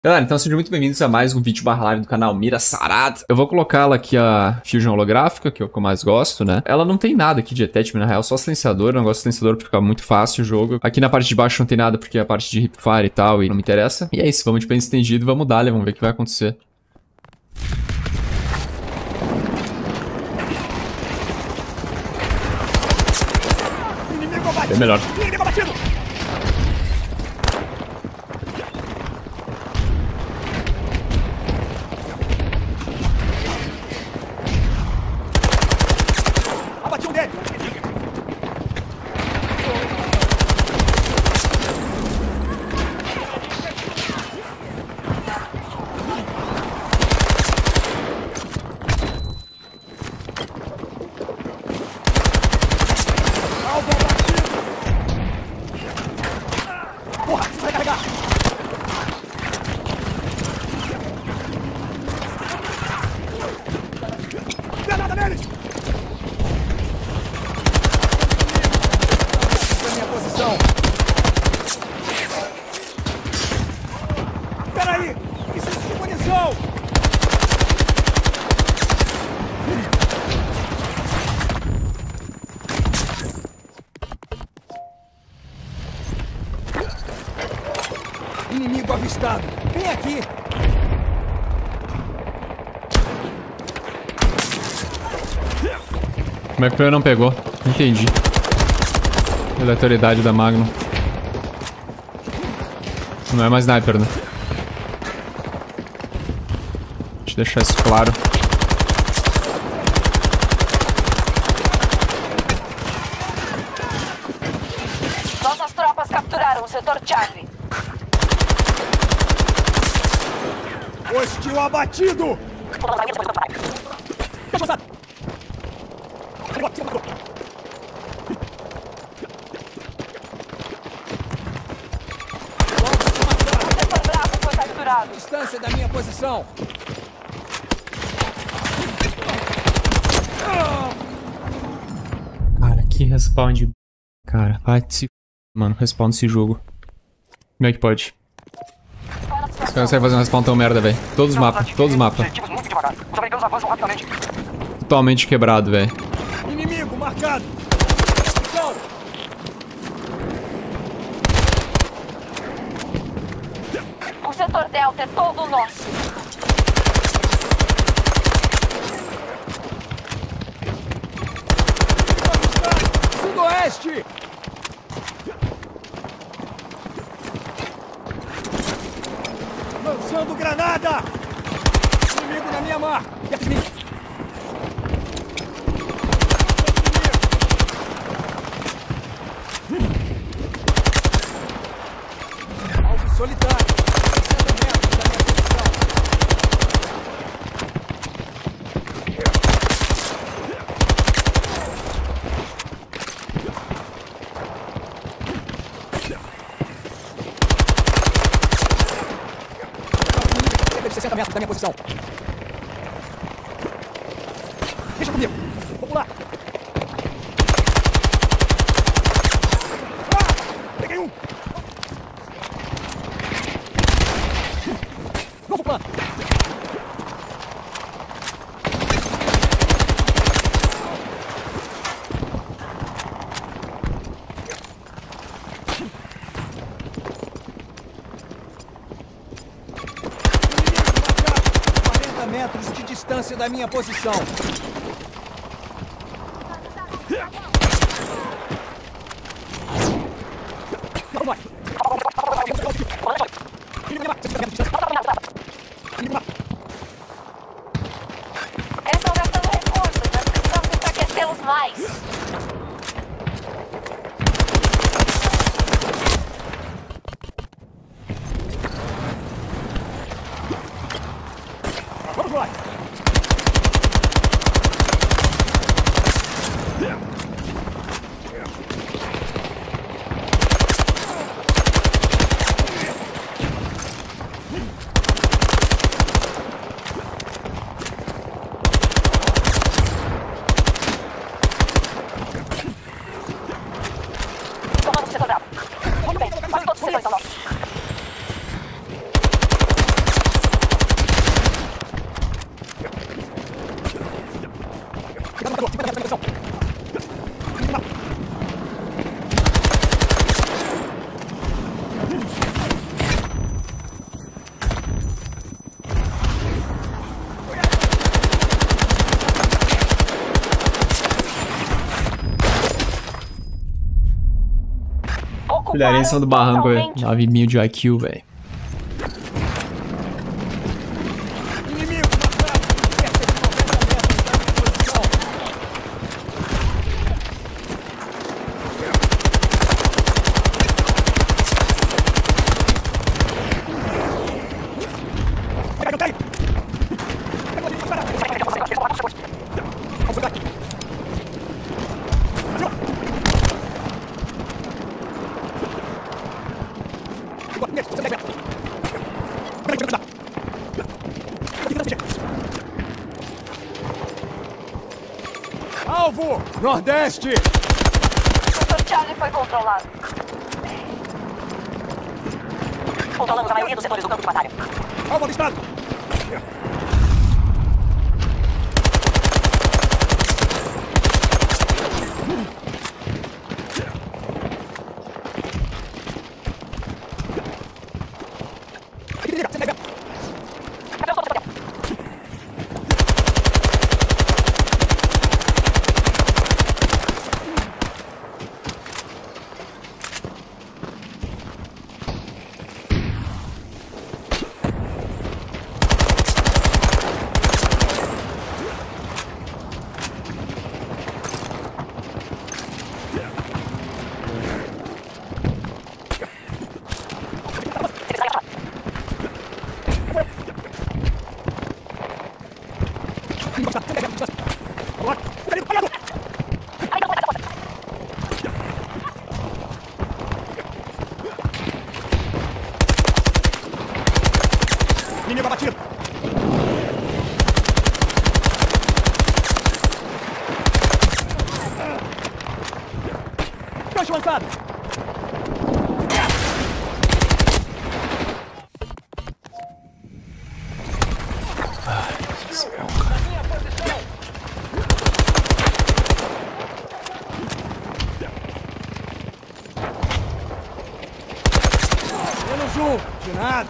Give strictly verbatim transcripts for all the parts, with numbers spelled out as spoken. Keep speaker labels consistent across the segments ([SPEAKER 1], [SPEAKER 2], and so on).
[SPEAKER 1] Galera, então sejam muito bem-vindos a mais um vídeo barra live do canal Mira Sarada. Eu vou colocá-la aqui a Fusion holográfica, que é o que eu mais gosto, né? Ela não tem nada aqui de attachment, na real, só silenciador. Eu não gosto de silenciador porque fica muito fácil o jogo. Aqui na parte de baixo não tem nada porque é a parte de hipfire e tal, e não me interessa. E é isso, vamos de pente estendido, vamos dar, vamos ver o que vai acontecer. É melhor.
[SPEAKER 2] Abati um dele. Alvo abatido. Porra, precisa recarregar. Granada neles. Peraí! Preciso de munição! Inimigo avistado! Vem aqui!
[SPEAKER 1] Como é que o player não pegou? Não entendi. Aleatoriedade da Magnum. Não é mais sniper, né? Deixa eu deixar isso claro.
[SPEAKER 3] Nossas tropas capturaram o setor chave.
[SPEAKER 2] Hostil abatido!
[SPEAKER 3] Setor bravo foi capturado.
[SPEAKER 2] Distância da minha posição!
[SPEAKER 1] Cara, que respawn de... Cara, vai se... Mano, respawn desse jogo. Como é que pode? Os caras conseguem fazer um respawn tão merda, velho. Todos os mapas, todos os mapas. Totalmente quebrado, velho.
[SPEAKER 2] Inimigo marcado!
[SPEAKER 3] O setor delta é todo nosso.
[SPEAKER 2] Sudoeste! Lançando granada! Inimigo na minha marca! Alvo solitário! sessenta metros da minha posição! sessenta metros da minha posição. Deixa comigo. Vamos lá. Ah! Peguei um. Novo plano. quarenta metros de distância da minha posição.
[SPEAKER 3] Eles estão gastando recursos, mas precisamos enfraquecê-los mais.
[SPEAKER 2] Vamos lá.
[SPEAKER 3] Tomando o setor bravo. Muito bem, quase todos os setores são nossos.
[SPEAKER 1] Filharia em cima do barranco, velho. nove mil de I Q, velho.
[SPEAKER 2] Inimigo marcado. Cerca de noventa metros da minha posição. Pega, pega. Alvo! Nordeste!
[SPEAKER 3] O setor Charlie foi controlado. Controlamos a maioria dos setores do campo de batalha.
[SPEAKER 2] Alvo avistado! Inimigo abatido! Gancho lançado! Menos um! De nada!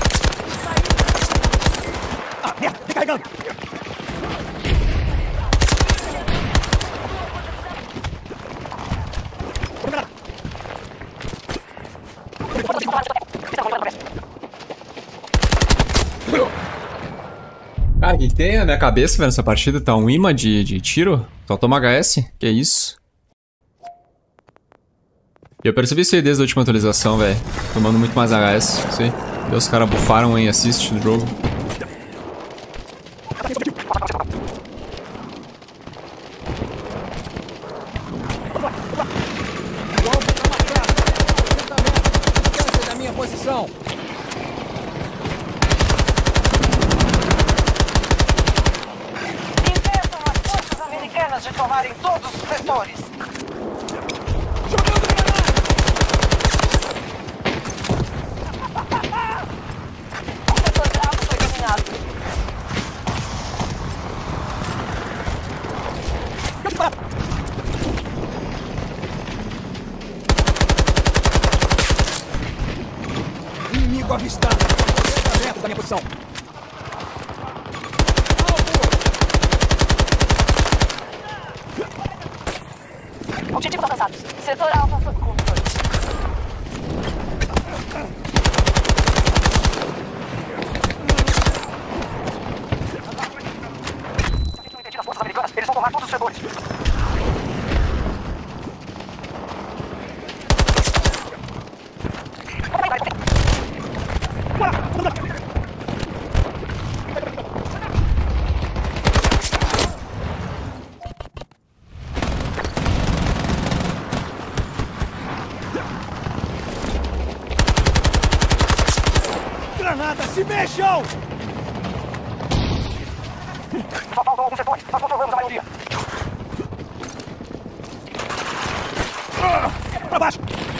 [SPEAKER 2] Ah, merda! Recarregando!
[SPEAKER 1] Cara, o que tem na minha cabeça, velho, nessa partida? Tá um imã de, de tiro? Só toma H S? Que isso? Eu percebi isso aí desde a última atualização, velho. Tomando muito mais H S, não sei. E os caras bufaram em assist do jogo.
[SPEAKER 2] Da minha posição.
[SPEAKER 3] Impeçam as forças americanas de tomarem todos os setores.
[SPEAKER 2] Jogando granada!
[SPEAKER 3] O setor Bravo foi dominado.
[SPEAKER 2] Inimigo avistado. noventa metros da minha posição.
[SPEAKER 3] Objetivos avançados. Setor Alfa sob controle. As forças americanas, eles vão tomar todos os setores.
[SPEAKER 2] Granada, se mexam!
[SPEAKER 3] Só faltam alguns setores, nós controlamos a maioria.
[SPEAKER 2] Ah, pra baixo!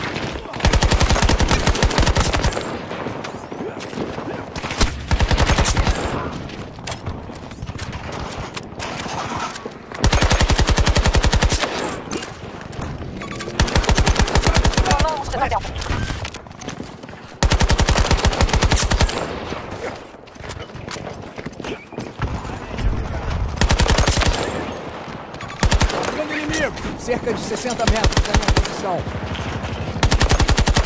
[SPEAKER 3] Tornamos o setor Delta.
[SPEAKER 2] Grande inimigo! Cerca de sessenta metros da minha posição.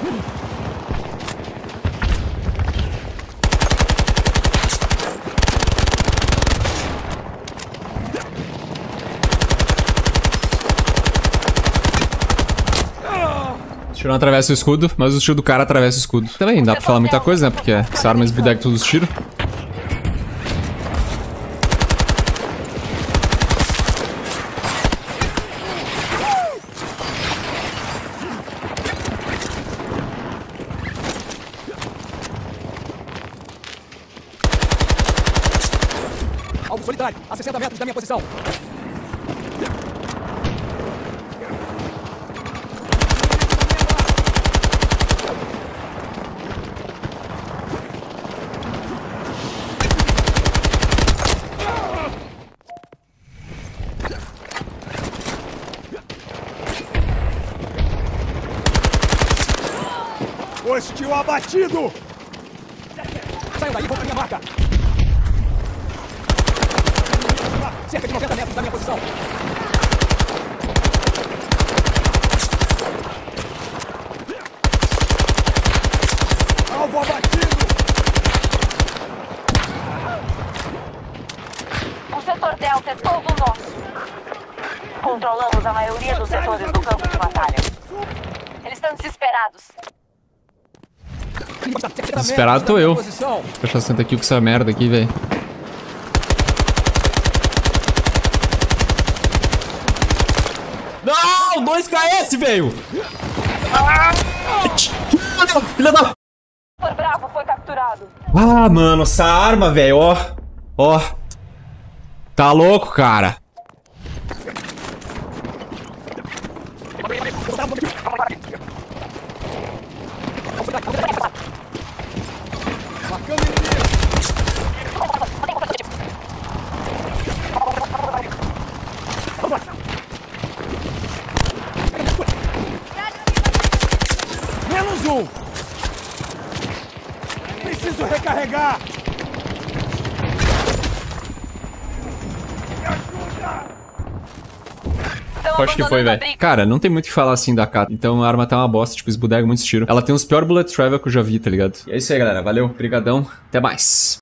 [SPEAKER 1] O tiro não atravessa o escudo, mas o tiro do cara atravessa o escudo. Também dá pra falar muita coisa, né? Porque essa arma esbudega todos os tiros.
[SPEAKER 2] Alvo solitário, a sessenta metros da minha posição. Hostil abatido! Saiam daí, vão pra minha marca! Cerca de noventa metros da minha posição! Alvo abatido!
[SPEAKER 3] O setor Delta é todo nosso. Controlamos a maioria dos setores do campo de batalha. Eles estão desesperados.
[SPEAKER 1] Desesperado tô eu. Deixa eu sentar aqui com essa merda aqui, velho. Não! dois K S, velho! Filha da...
[SPEAKER 3] O Bravo foi capturado.
[SPEAKER 1] Ah, mano, essa arma, velho, ó. Ó. Tá louco, cara.
[SPEAKER 2] Menos um! Preciso recarregar! Me ajuda!
[SPEAKER 1] Acho que foi, velho. Cara, não tem muito o que falar assim da A K. Então a arma tá uma bosta, tipo, esbudega muito tiro. Ela tem os piores bullet travel que eu já vi, tá ligado? E é isso aí, galera. Valeu, brigadão. Até mais.